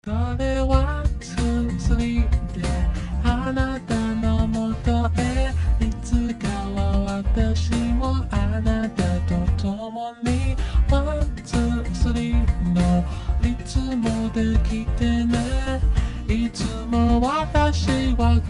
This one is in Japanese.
それは続いてあなたのもとへいつかは私もあなたと共にワンツースリーのリズムで来てねいつも私は